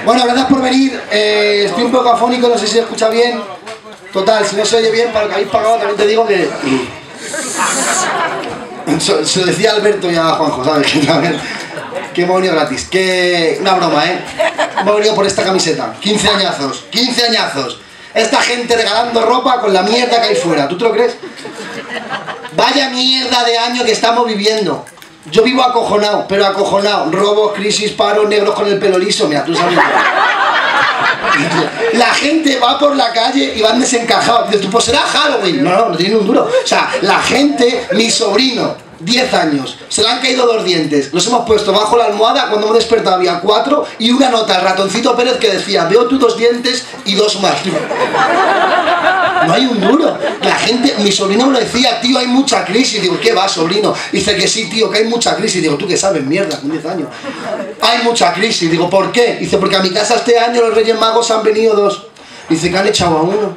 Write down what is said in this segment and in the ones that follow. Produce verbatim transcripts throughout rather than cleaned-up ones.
Bueno, gracias por venir. Eh, estoy un poco afónico, no sé si se escucha bien. Total, si no se oye bien, para lo que habéis pagado, también te digo que... Se, se lo decía Alberto y a Juanjo, ¿sabes? Que también... Que hemos venido gratis. Que... Una broma, ¿eh? Hemos venido por esta camiseta. quince añazos. quince añazos. Esta gente regalando ropa con la mierda que hay fuera. ¿Tú te lo crees? Vaya mierda de año que estamos viviendo. Yo vivo acojonado, pero acojonado. Robos, crisis, paros, negros con el pelo liso. Mira, tú sabes. La gente va por la calle y van desencajados. Dices tú, pues será Halloween. No, no, no tiene un duro. O sea, la gente, mi sobrino, diez años, se le han caído dos dientes. Los hemos puesto bajo la almohada. Cuando hemos despertado había cuatro y una nota, el ratoncito Pérez, que decía: veo tus dos dientes y dos más. No hay un duro. La gente, mi sobrino me lo decía: tío, hay mucha crisis. Digo, ¿qué va, sobrino? Dice que sí, tío, que hay mucha crisis. Digo, ¿tú qué sabes? Mierda, con diez años. Hay mucha crisis. Digo, ¿por qué? Dice, porque a mi casa este año los Reyes Magos han venido dos. Dice que han echado a uno.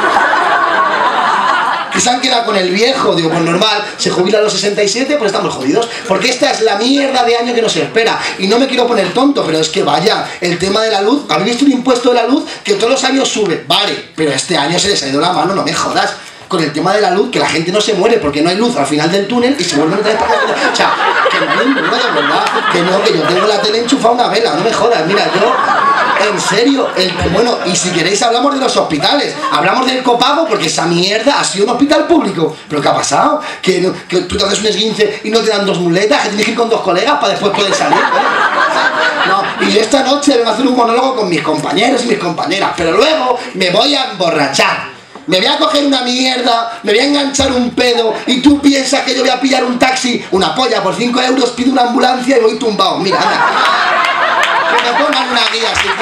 Que se han quedado con el viejo. Digo, pues normal, se jubila a los sesenta y siete, pues estamos jodidos. Porque esta es la mierda de año que nos espera. Y no me quiero poner tonto, pero es que vaya, el tema de la luz, ¿habéis visto un impuesto de la luz que todos los años sube? Vale, pero este año se les ha ido la mano, no me jodas. Con el tema de la luz, que la gente no se muere porque no hay luz al final del túnel y se vuelven otra vez para acá. O sea, que no hay ninguna, de verdad. Que no, que yo tengo la tele enchufada a una vela, no me jodas. Mira, yo... En serio, el, bueno, y si queréis hablamos de los hospitales, hablamos del copago, porque esa mierda ha sido un hospital público. ¿Pero qué ha pasado? Que, no, que tú te haces un esguince y no te dan dos muletas, que tienes que ir con dos colegas para después poder salir, ¿eh? No, y yo esta noche vengo a hacer un monólogo con mis compañeros y mis compañeras, pero luego me voy a emborrachar. Me voy a coger una mierda, me voy a enganchar un pedo y tú piensas que yo voy a pillar un taxi, una polla por cinco euros, pido una ambulancia y voy tumbado. Mira, anda. Que me pongan una guía así.